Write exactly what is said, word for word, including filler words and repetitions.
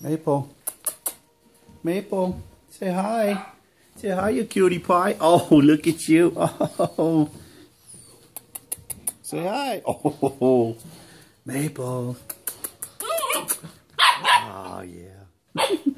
Maple. Maple. Say hi. Say hi, you cutie pie. Oh, look at you. Oh. Say hi. Oh, Maple. Oh, yeah.